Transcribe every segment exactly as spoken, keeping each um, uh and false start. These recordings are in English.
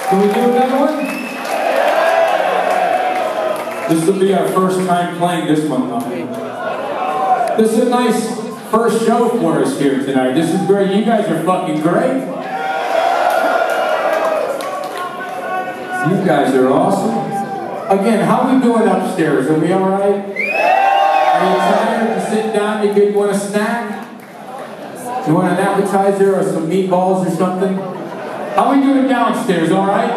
Can we do another one? This will be our first time playing this one, though. This is a nice first show for us here tonight. This is great. You guys are fucking great. You guys are awesome. Again, how are we doing upstairs? Are we all right? Are you tired to sit down? You good? Want a snack? You want an appetizer or some meatballs or something? How are we doing downstairs? All right?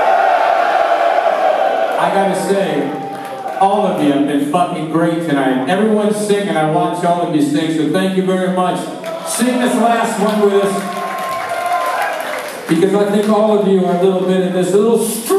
I gotta say, all of you have been fucking great tonight. Everyone's singing. I watch all of you sing, so thank you very much. Sing this last one with us, because I think all of you are a little bit of this little